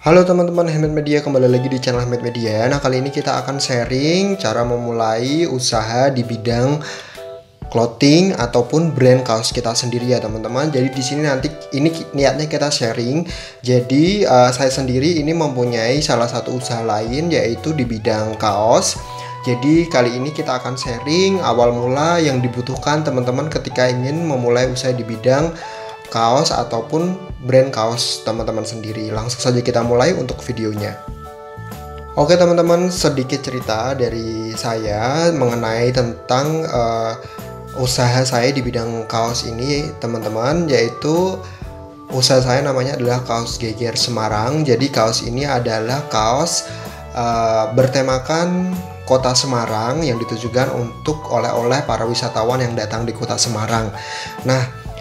Halo teman-teman Handmade Media, kembali lagi di channel Handmade Media. Nah, kali ini kita akan sharing cara memulai usaha di bidang clothing ataupun brand kaos kita sendiri ya teman-teman. Jadi di sini nanti ini niatnya kita sharing. Jadi saya sendiri ini mempunyai salah satu usaha lain yaitu di bidang kaos. Jadi kali ini kita akan sharing awal mula yang dibutuhkan teman-teman ketika ingin memulai usaha di bidang kaos ataupun brand kaos teman-teman sendiri. Langsung saja kita mulai untuk videonya. Oke teman-teman, sedikit cerita dari saya mengenai tentang usaha saya di bidang kaos ini teman-teman, yaitu usaha saya namanya adalah Kaos Geger Semarang. Jadi kaos ini adalah kaos bertemakan Kota Semarang yang ditujukan untuk oleh-oleh para wisatawan yang datang di Kota Semarang. Nah,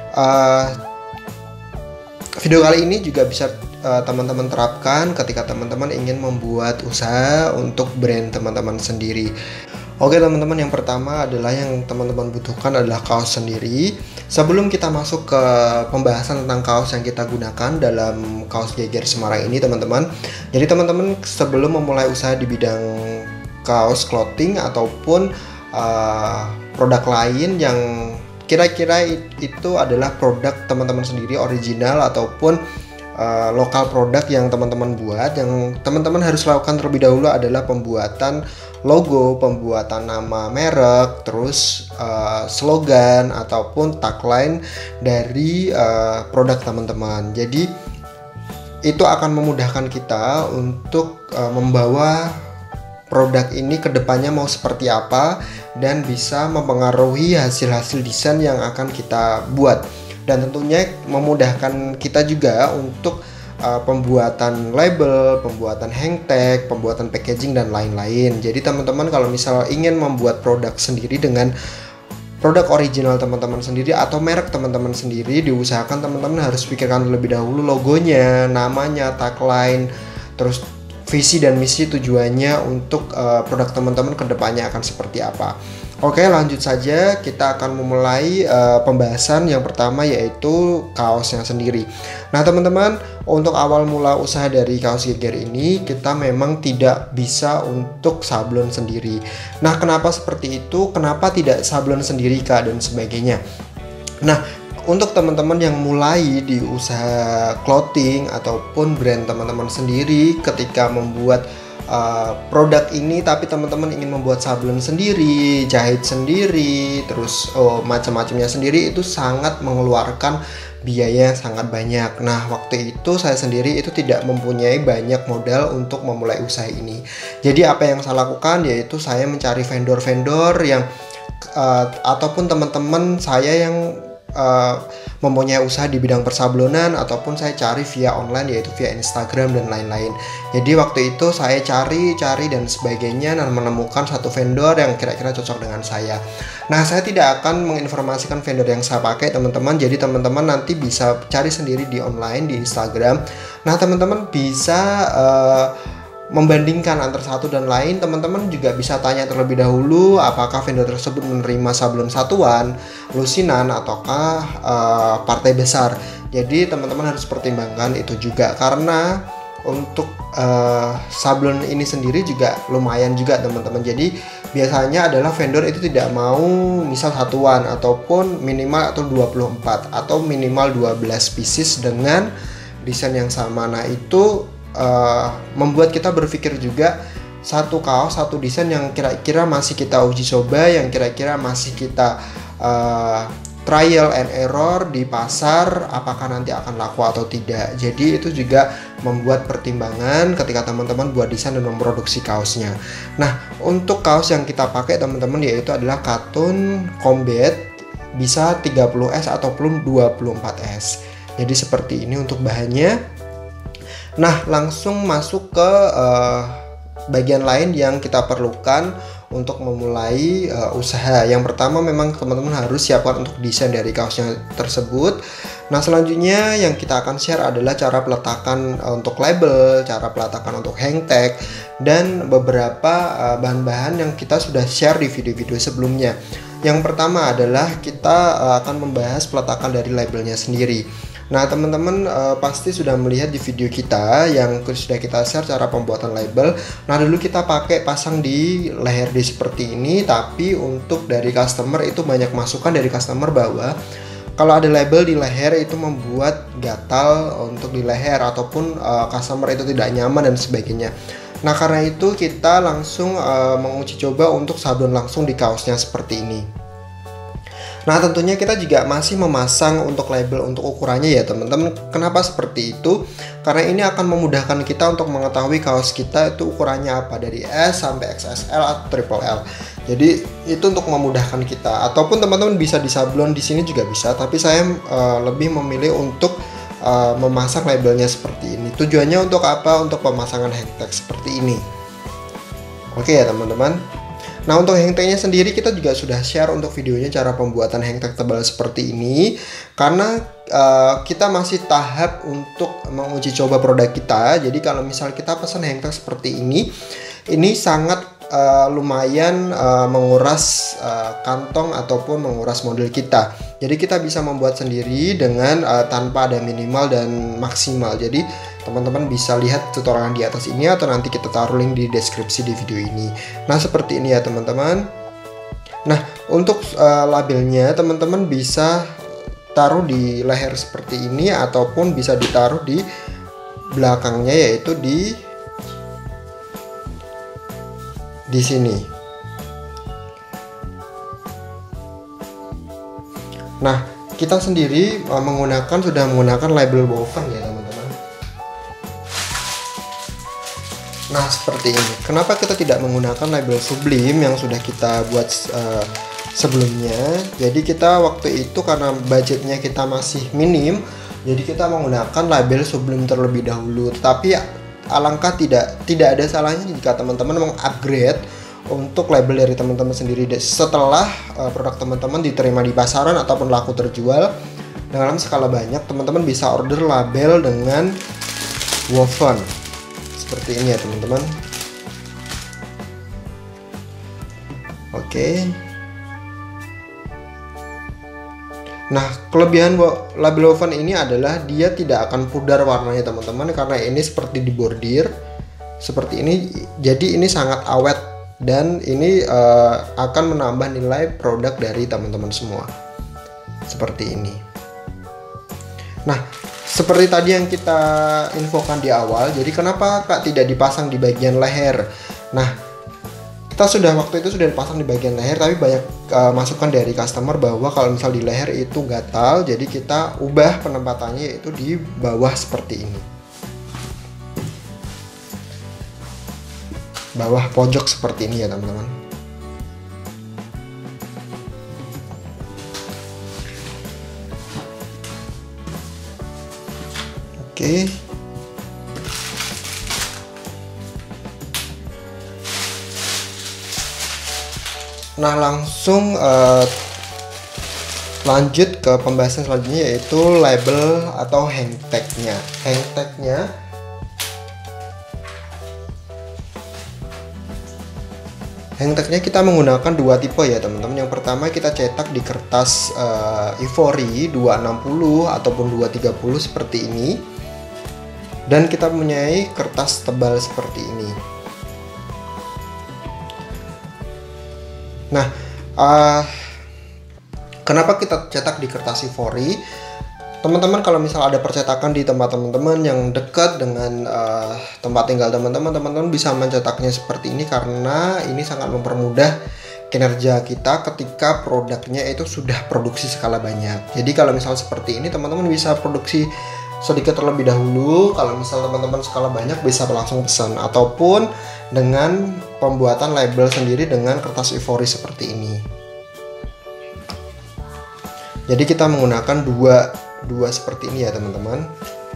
video kali ini juga bisa teman-teman terapkan ketika teman-teman ingin membuat usaha untuk brand teman-teman sendiri. Oke teman-teman, yang pertama adalah yang teman-teman butuhkan adalah kaos sendiri. Sebelum kita masuk ke pembahasan tentang kaos yang kita gunakan dalam Kaos Geger Semarang ini teman-teman. Jadi teman-teman sebelum memulai usaha di bidang kaos clothing ataupun produk lain yang kira-kira itu adalah produk teman-teman sendiri original ataupun lokal produk yang teman-teman buat, yang teman-teman harus lakukan terlebih dahulu adalah pembuatan logo, pembuatan nama merek, terus slogan ataupun tagline dari produk teman-teman. Jadi itu akan memudahkan kita untuk membawa produk ini ke depannya mau seperti apa dan bisa mempengaruhi hasil-hasil desain yang akan kita buat, dan tentunya memudahkan kita juga untuk pembuatan label, pembuatan hang tag, pembuatan packaging dan lain-lain. Jadi teman-teman kalau misal ingin membuat produk sendiri dengan produk original teman-teman sendiri atau merek teman-teman sendiri, diusahakan teman-teman harus pikirkan terlebih dahulu logonya, namanya, tagline, terus visi dan misi tujuannya untuk produk teman-teman kedepannya akan seperti apa. Oke, lanjut saja, kita akan memulai pembahasan yang pertama yaitu kaosnya sendiri. Nah teman-teman, untuk awal mula usaha dari Kaos Geger ini kita memang tidak bisa untuk sablon sendiri. Nah kenapa seperti itu? Kenapa tidak sablon sendiri kak dan sebagainya? Nah, untuk teman-teman yang mulai di usaha clothing ataupun brand teman-teman sendiri, ketika membuat produk ini tapi teman-teman ingin membuat sablon sendiri, jahit sendiri, terus macam-macamnya sendiri, itu sangat mengeluarkan biaya yang sangat banyak. Nah waktu itu saya sendiri itu tidak mempunyai banyak modal untuk memulai usaha ini. Jadi apa yang saya lakukan yaitu saya mencari vendor-vendor yang ataupun teman-teman saya yang mempunyai usaha di bidang persablonan, ataupun saya cari via online yaitu via Instagram dan lain-lain. Jadi waktu itu saya cari dan sebagainya dan menemukan satu vendor yang kira-kira cocok dengan saya. Nah saya tidak akan menginformasikan vendor yang saya pakai teman-teman, jadi teman-teman nanti bisa cari sendiri di online di Instagram. Nah teman-teman bisa membandingkan antara satu dan lain. Teman-teman juga bisa tanya terlebih dahulu apakah vendor tersebut menerima sablon satuan, lusinan, ataukah partai besar. Jadi teman-teman harus pertimbangkan itu juga, karena untuk sablon ini sendiri juga lumayan juga teman-teman. Jadi biasanya adalah vendor itu tidak mau misal satuan ataupun minimal atau 24 atau minimal 12 pieces dengan desain yang sama. Nah itu membuat kita berpikir juga satu kaos, satu desain yang kira-kira masih kita uji coba, yang kira-kira masih kita trial and error di pasar, apakah nanti akan laku atau tidak. Jadi itu juga membuat pertimbangan ketika teman-teman buat desain dan memproduksi kaosnya. Nah untuk kaos yang kita pakai teman-teman yaitu adalah katun combat, bisa 30S ataupun 24S. Jadi seperti ini untuk bahannya. Nah langsung masuk ke bagian lain yang kita perlukan untuk memulai usaha. Yang pertama memang teman-teman harus siapkan untuk desain dari kaosnya tersebut. Nah selanjutnya yang kita akan share adalah cara peletakan untuk label, cara peletakan untuk hang tag, dan beberapa bahan-bahan yang kita sudah share di video-video sebelumnya. Yang pertama adalah kita akan membahas peletakan dari labelnya sendiri. Nah, teman-teman pasti sudah melihat di video kita yang sudah kita share cara pembuatan label. Nah, dulu kita pakai pasang di leher D seperti ini, tapi untuk dari customer itu banyak masukan dari customer bahwa kalau ada label di leher itu membuat gatal untuk di leher ataupun customer itu tidak nyaman dan sebagainya. Nah, karena itu kita langsung menguji coba untuk sablon langsung di kaosnya seperti ini. Nah, tentunya kita juga masih memasang untuk label untuk ukurannya ya teman-teman. Kenapa seperti itu? Karena ini akan memudahkan kita untuk mengetahui kaos kita itu ukurannya apa, dari S sampai XXL atau triple L. Jadi itu untuk memudahkan kita. Ataupun teman-teman bisa disablon di sini juga bisa, tapi saya lebih memilih untuk memasang labelnya seperti ini. Tujuannya untuk apa? Untuk pemasangan hang tag seperti ini. Oke ya teman-teman. Nah, untuk hang tagnya sendiri kita juga sudah share untuk videonya cara pembuatan hang tag tebal seperti ini, karena kita masih tahap untuk menguji coba produk kita. Jadi kalau misal kita pesan hang tag seperti ini sangat lumayan menguras kantong ataupun menguras model kita. Jadi kita bisa membuat sendiri dengan tanpa ada minimal dan maksimal. Jadi teman-teman bisa lihat tutorial di atas ini atau nanti kita taruh link di deskripsi di video ini. Nah, seperti ini ya teman-teman. Nah, untuk labelnya teman-teman bisa taruh di leher seperti ini ataupun bisa ditaruh di belakangnya, yaitu di sini. Nah, kita sendiri sudah menggunakan label woven ya teman-teman. Nah, seperti ini. Kenapa kita tidak menggunakan label Sublime yang sudah kita buat sebelumnya? Jadi kita waktu itu karena budgetnya kita masih minim, jadi kita menggunakan label Sublime terlebih dahulu. Tetapi alangkah tidak ada salahnya jika teman-teman mengupgrade untuk label dari teman-teman sendiri setelah produk teman-teman diterima di pasaran ataupun laku terjual dalam skala banyak. Teman-teman bisa order label dengan woven seperti ini ya teman-teman. Oke. Nah, kelebihan label woven ini adalah dia tidak akan pudar warnanya teman-teman, karena ini seperti dibordir seperti ini. Jadi ini sangat awet dan ini akan menambah nilai produk dari teman-teman semua seperti ini. Nah, seperti tadi yang kita infokan di awal, jadi kenapa Kak tidak dipasang di bagian leher? Nah, waktu itu sudah dipasang di bagian leher, tapi banyak masukan dari customer bahwa kalau misal di leher itu gatal, jadi kita ubah penempatannya yaitu di bawah seperti ini, bawah pojok seperti ini ya teman-teman. Oke. Nah, langsung lanjut ke pembahasan selanjutnya, yaitu label atau hang tag-nya. Hang tag-nya kita menggunakan dua tipe ya teman-teman. Yang pertama kita cetak di kertas ivory 260 ataupun 230 seperti ini, dan kita mempunyai kertas tebal seperti ini. Nah, kenapa kita cetak di kertas ivory? Teman-teman kalau misal ada percetakan di tempat teman-teman yang dekat dengan tempat tinggal teman-teman bisa mencetaknya seperti ini, karena ini sangat mempermudah kinerja kita ketika produknya itu sudah produksi skala banyak. Jadi kalau misal seperti ini teman-teman bisa produksi sedikit terlebih dahulu. Kalau misal teman-teman skala banyak bisa langsung pesan, ataupun dengan pembuatan label sendiri dengan kertas ivory seperti ini. Jadi kita menggunakan dua seperti ini ya teman-teman.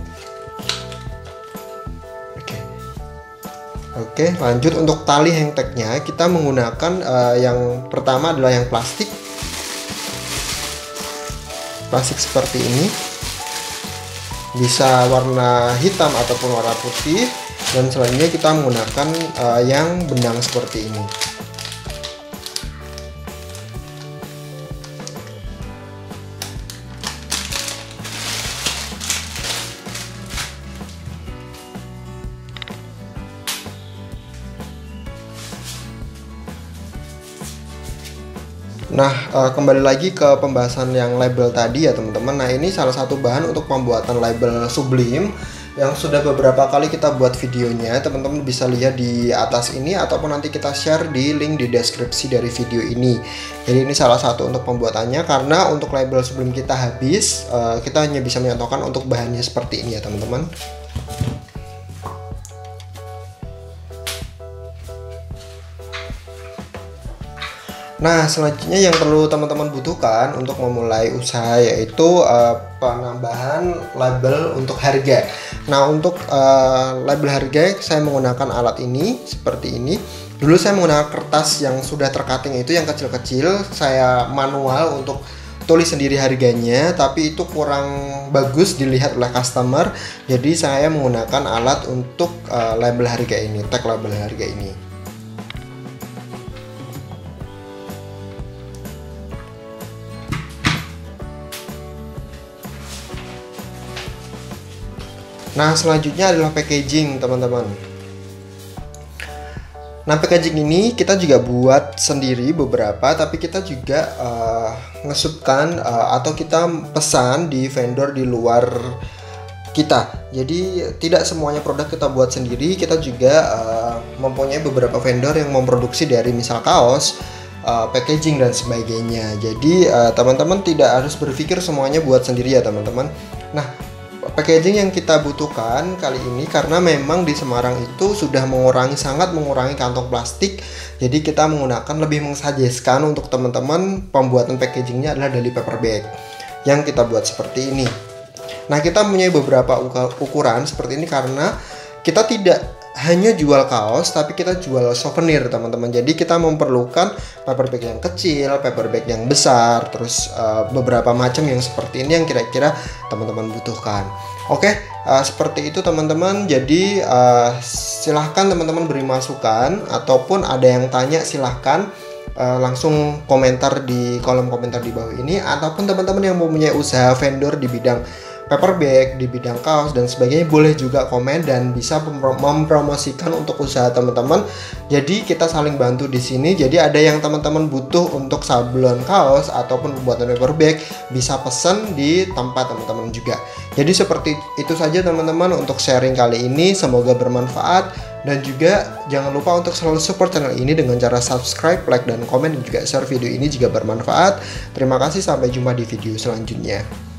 Oke, lanjut untuk tali hang tag-nya kita menggunakan yang pertama adalah yang plastik seperti ini, bisa warna hitam ataupun warna putih, dan selanjutnya kita menggunakan yang benang seperti ini. Nah, kembali lagi ke pembahasan yang label tadi ya teman-teman. Nah, ini salah satu bahan untuk pembuatan label Sublime yang sudah beberapa kali kita buat videonya. Teman-teman bisa lihat di atas ini ataupun nanti kita share di link di deskripsi dari video ini. Jadi ini salah satu untuk pembuatannya, karena untuk label Sublime kita habis, kita hanya bisa menyontohkan untuk bahannya seperti ini ya teman-teman. Nah, selanjutnya yang perlu teman-teman butuhkan untuk memulai usaha yaitu penambahan label untuk harga. Nah, untuk label harga saya menggunakan alat ini seperti ini. Dulu saya menggunakan kertas yang sudah tercutting, itu yang kecil-kecil. Saya manual untuk tulis sendiri harganya, tapi itu kurang bagus dilihat oleh customer. Jadi saya menggunakan alat untuk label harga ini, tag label harga ini. Nah, selanjutnya adalah packaging teman-teman. Nah, packaging ini kita juga buat sendiri beberapa, tapi kita juga ngesupkan atau kita pesan di vendor di luar kita. Jadi tidak semuanya produk kita buat sendiri, kita juga mempunyai beberapa vendor yang memproduksi dari misal kaos, packaging dan sebagainya. Jadi teman-teman tidak harus berpikir semuanya buat sendiri ya teman-teman. Nah, packaging yang kita butuhkan kali ini karena memang di Semarang itu sudah sangat mengurangi kantong plastik. Jadi kita menggunakan, lebih mengsuggestkan untuk teman-teman pembuatan packagingnya adalah dari paper bag yang kita buat seperti ini. Nah, kita mempunyai beberapa ukuran seperti ini karena kita tidak hanya jual kaos, tapi kita jual souvenir teman-teman. Jadi kita memerlukan paper bag yang kecil, paper bag yang besar, terus beberapa macam yang seperti ini yang kira-kira teman-teman butuhkan. Oke, seperti itu teman-teman. Jadi silahkan teman-teman beri masukan, ataupun ada yang tanya silahkan langsung komentar di kolom komentar di bawah ini, ataupun teman-teman yang mempunyai usaha vendor di bidang paper bag, di bidang kaos dan sebagainya, boleh juga komen dan bisa mempromosikan untuk usaha teman-teman. Jadi kita saling bantu di sini. Jadi ada yang teman-teman butuh untuk sablon kaos ataupun pembuatan paper bag, bisa pesan di tempat teman-teman juga. Jadi seperti itu saja teman-teman untuk sharing kali ini, semoga bermanfaat. Dan juga jangan lupa untuk selalu support channel ini dengan cara subscribe, like, dan komen, dan juga share video ini jika bermanfaat. Terima kasih, sampai jumpa di video selanjutnya.